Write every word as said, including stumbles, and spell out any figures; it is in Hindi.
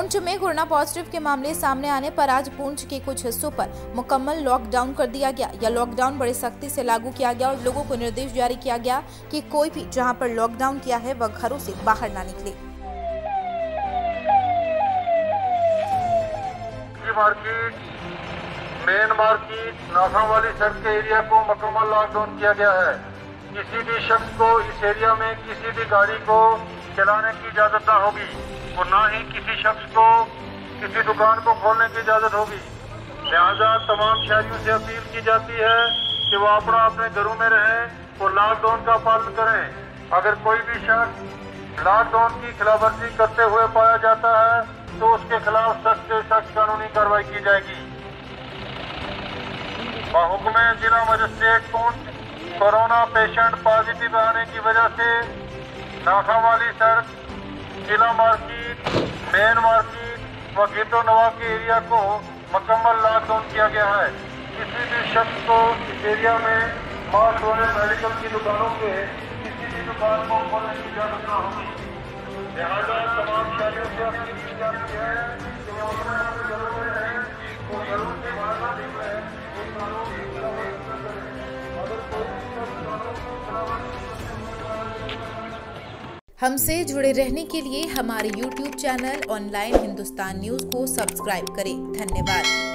पुंछ में कोरोना पॉजिटिव के मामले सामने आने पर आज पुंछ के कुछ हिस्सों पर मुकम्मल लॉकडाउन कर दिया गया। यह लॉकडाउन बड़ी सख्ती से लागू किया गया और लोगों को निर्देश जारी किया गया कि कोई भी जहां पर लॉकडाउन किया है वह घरों से बाहर ना निकले। मार्केट, मेन मार्केट, नाखा वाली सड़क के एरिया को मुकम्मल लॉकडाउन किया गया है। किसी भी शख्स को इस एरिया में किसी भी गाड़ी को चलाने की इजाजत ना होगी और ना ही किसी शख्स को किसी दुकान को खोलने की इजाजत होगी। लिहाजा तमाम शहरियों से अपील की जाती है कि वो अपना अपने घरों में रहें और लॉकडाउन का पालन करें। अगर कोई भी शख्स लॉकडाउन की खिलाफवर्जी करते हुए पाया जाता है तो उसके खिलाफ सख्त से सख्त कानूनी कार्रवाई की जाएगी। हुक्म जिला magistrate Poonch corona patient positive आने की वजह से नाखा वाली सड़क, जिला मार्केट, मेन मार्केट व गिद्दो नवा के एरिया को मुकम्मल लॉकडाउन किया गया है। किसी भी शख्स को इस एरिया में माल ढोने मेडिकल की दुकानों के किसी भी दुकान को खोलने की इजाजत न होगी। लिहाजा तमाम शहरियों से अपील की जाती है कि वो अपने अपने घरों में रहें और घरों से बाहर न निकलें। हमसे जुड़े रहने के लिए हमारे YouTube channel online Hindustan news को सब्सक्राइब करें। धन्यवाद।